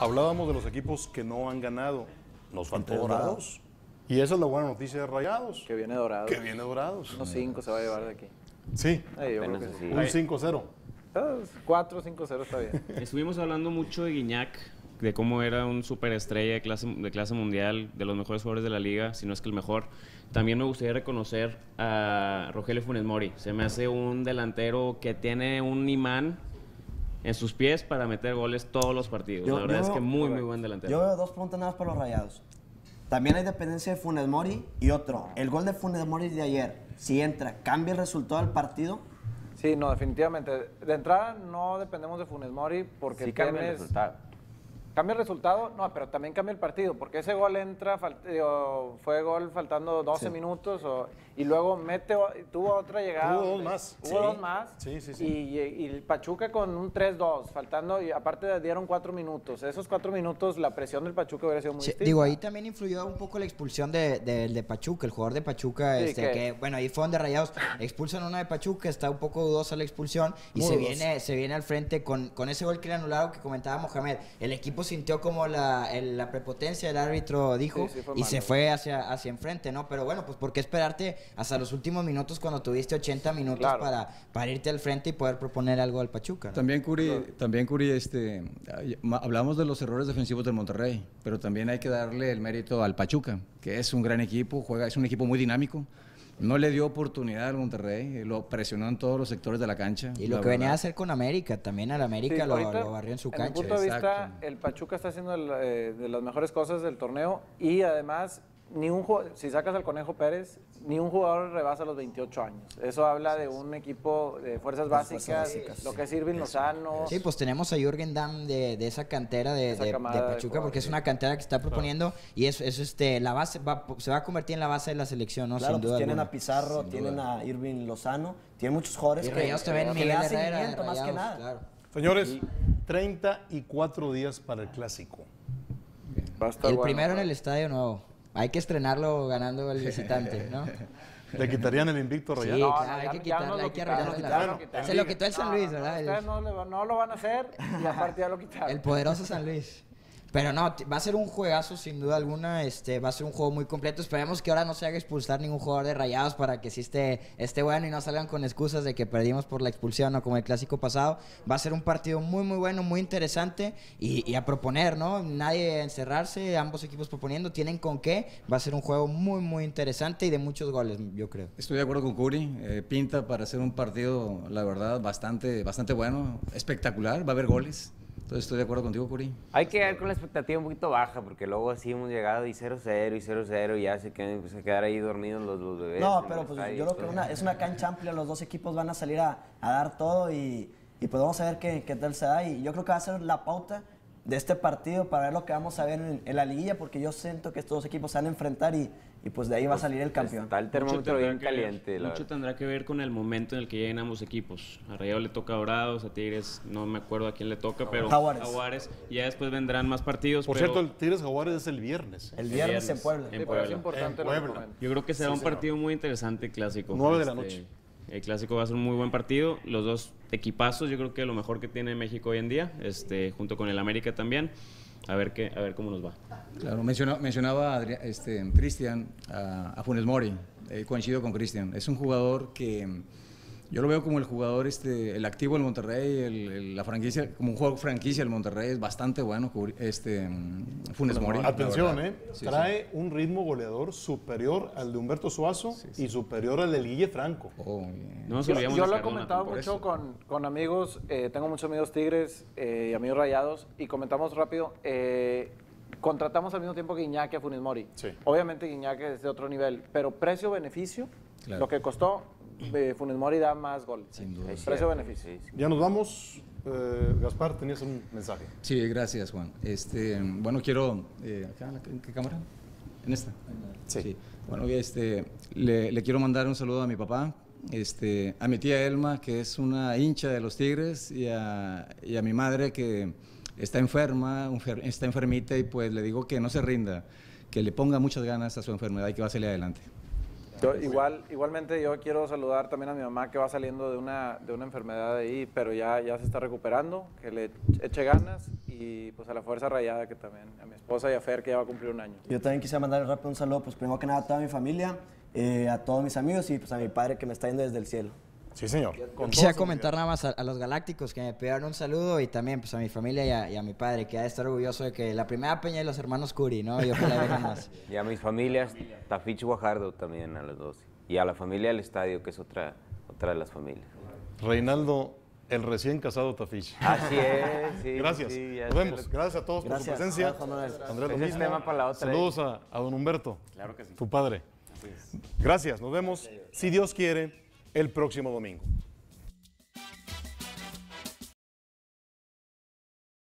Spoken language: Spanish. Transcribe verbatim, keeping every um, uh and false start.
Hablábamos de los equipos que no han ganado. Nos faltó Entre Dorados. Dorados. Y esa es la buena noticia de Rayados. Que viene Dorados. Que viene Dorados. Unos cinco se va a llevar de aquí. Sí, Ay, yo creo Apenas que así. sí. un cinco cero. cuatro cinco cero está bien. Estuvimos hablando mucho de Guiñac, de cómo era un superestrella de clase, de clase mundial, de los mejores jugadores de la liga, si no es que el mejor. También me gustaría reconocer a Rogelio Funes Mori. Se me hace un delantero que tiene un imán en sus pies para meter goles todos los partidos. Yo- la verdad yo- es que muy, muy buen delantero. Yo veo dos preguntas nada más para los Rayados. También hay dependencia de Funes Mori y otro. El gol de Funes Mori de ayer, si entra, ¿cambia el resultado del partido? Sí, no, definitivamente. De entrada no dependemos de Funes Mori porque Sí cambia el tienes- resultado. ¿Cambia el resultado? No, pero también cambia el partido, porque ese gol entra, fal- digo, fue gol faltando doce Sí. minutos, o- y luego mete, o- tuvo otra llegada. Hubo dos donde- más. Hubo Sí. dos más. Sí, sí, sí. Y, y el Pachuca con un tres dos, faltando, y aparte dieron cuatro minutos. Esos cuatro minutos, la presión del Pachuca hubiera sido muy Sí, distinta. digo, ahí también influyó un poco la expulsión de, de, de Pachuca, el jugador de Pachuca, Sí, este, que- que bueno, ahí fue donde Rayados expulsan a una de Pachuca, está un poco dudosa la expulsión y Muy se dudosa. viene, se viene al frente con, con ese gol que le anularon que comentaba Mohamed. El equipo sintió como la, el- la prepotencia del árbitro dijo Sí, sí, fue y malo. se fue hacia, hacia enfrente, ¿no? Pero bueno, pues ¿por qué esperarte hasta los últimos minutos cuando tuviste ochenta minutos Claro. para, para irte al frente y poder proponer algo al Pachuca, ¿no? También Curi, también Curi, este, ay, ma- hablamos de los errores defensivos del Monterrey, pero también hay que darle el mérito al Pachuca, que es un gran equipo, juega, es un equipo muy dinámico. No le dio oportunidad al Monterrey, eh, lo presionó en todos los sectores de la cancha. Y lo la que venía a verdad. hacer con América, también al América Sí, lo, ahorita, lo barrió en su mi cancha. punto de vista, Exacto. el Pachuca está haciendo el, eh, de las mejores cosas del torneo y además, ni un ju- si sacas al Conejo Pérez, ni un jugador rebasa los veintiocho años. Eso habla de un equipo de fuerzas básicas, básicas, lo sí. que es Irving Lozano. Sí, pues tenemos a Jürgen Damm de, de esa cantera de, Esa de- camada de de Pachuca, porque es jugadores. una cantera que está proponiendo y es, es este la base va, se va a convertir en la base de la selección, ¿no? Claro, Sin pues duda tienen alguna. a Pizarro, Sin tienen duda. a Irving Lozano, tienen muchos jugadores Y que, Rayados también, que Miguel le dan Herrera, de seguimiento, más que Rayados, nada. claro. Señores, treinta y cuatro días para el clásico. Va a estar El bueno. primero en el Estadio Nuevo. Hay que estrenarlo ganando el visitante, ¿no? ¿Le quitarían el invicto a Sí, Rayados? claro, hay ya- que ya quitarle, nos lo hay que quitaron, arreglarle ya la- nos lo quitaron. Se lo quitó el San Luis, No, ¿verdad? El- ustedes no, le- no lo van a hacer y aparte ya lo quitaron. El poderoso San Luis. Pero no, t- va a ser un juegazo sin duda alguna, este, va a ser un juego muy completo. Esperemos que ahora no se haga expulsar ningún jugador de Rayados para que sí esté, esté bueno y no salgan con excusas de que perdimos por la expulsión o como el clásico pasado. Va a ser un partido muy muy bueno, muy interesante y, y a proponer, ¿no? Nadie a encerrarse, ambos equipos proponiendo, tienen con qué. Va a ser un juego muy muy interesante y de muchos goles, yo creo. Estoy de acuerdo con Curi, eh, pinta para hacer un partido, la verdad, bastante, bastante bueno, espectacular, va a haber goles. Entonces estoy de acuerdo contigo, Curi. Hay que ir con la expectativa un poquito baja, porque luego así hemos llegado y cero cero y cero cero y ya se quedan, pues, a quedar ahí dormidos los, los bebés. No, en pero el pues estadio, yo creo que todo. una- es una cancha amplia, los dos equipos van a salir a, a dar todo y, y pues vamos a ver qué, qué tal se da. Y yo creo que va a ser la pauta de este partido para ver lo que vamos a ver en, en la liguilla, porque yo siento que estos dos equipos se van a enfrentar y, y pues de ahí va a salir el campeón. Está el Mucho termómetro tendrá bien que ver- caliente. la Mucho verdad. tendrá que ver con el momento en el que lleguen ambos equipos. A Rayados le toca a Dorados, a Tigres no me acuerdo a quién le toca, pero Jaguares. Y ya después vendrán más partidos. Por pero cierto, el Tigres Jaguares es el viernes. El viernes en Puebla. En Sí, pero es Puebla. importante En lo que Puebla. comentas. Yo creo que será Sí, un señor. partido muy interesante, clásico. Nueve de la Este, noche. El clásico va a ser un muy buen partido. Los dos equipazos, yo creo que lo mejor que tiene México hoy en día, este, junto con el América también. A ver qué, a ver cómo nos va. Claro, menciona- mencionaba Adri- este, Cristian a, a Funes Mori, eh, coincido con Cristian. Es un jugador que mm, yo lo veo como el jugador, este, el activo del Monterrey, el- el- la franquicia, como un jugador franquicia del Monterrey, es bastante bueno, cubri- este, mm, Funes Mori. la Atención, verdad. ¿eh? Sí, Trae un ritmo goleador superior al de Humberto Suazo y superior al del Guille Franco. sí. Oh, bien. No nos Yo, olvidemos yo de lo he Cardona comentado tampoco. mucho con, con amigos, eh, tengo muchos amigos Tigres eh, y amigos Rayados, y comentamos rápido, eh, contratamos al mismo tiempo que Guiñac y a Funes Mori. Sí. Obviamente Guiñac es de otro nivel, pero precio-beneficio, Claro. lo que costó, eh, Funes Mori da más goles. Sin duda. Precio-beneficio. Sí, sí. Ya nos vamos. Eh, Gaspar, tenías un mensaje. Sí, gracias, Juan. Este, bueno, quiero... eh, ¿acá, en la- ¿En qué cámara? ¿En esta? Sí. Bueno, este, le, le quiero mandar un saludo a mi papá, este, a mi tía Elma, que es una hincha de los Tigres, y a, y a mi madre, que está enferma, enfer- está enfermita, y pues le digo que no se rinda, que le ponga muchas ganas a su enfermedad y que va a salir adelante. Yo, igual, igualmente yo quiero saludar también a mi mamá que va saliendo de una, de una enfermedad ahí, pero ya, ya se está recuperando, que le eche ganas y pues a la Fuerza Rayada que también, a mi esposa y a Fer que ya va a cumplir un año. Yo también quisiera mandar rápido un saludo, pues primero que nada a toda mi familia, eh, a todos mis amigos y pues a mi padre que me está viendo desde el cielo. Sí, señor. Con Quisiera toda comentar nada más a, a los Galácticos que me pidieron un saludo y también pues a mi familia y a, y a mi padre que ha de estar orgulloso de que la primera peña de los hermanos Curi, ¿no? Y ojalá vengan más. Y a mis familias, Tafich Guajardo también a los dos. Y a la familia del estadio, que es otra, otra de las familias. Reinaldo, el recién casado Tafich. Así es, sí. Gracias. Sí, ya Nos sé vemos. lo- Gracias a todos Gracias. por su presencia. Juan Manuel. Andrés, lo Ese es mismo. tema para la otra, Saludos a, a don Humberto. Claro que sí. Tu padre. Gracias. Nos vemos, si Dios quiere, el próximo domingo.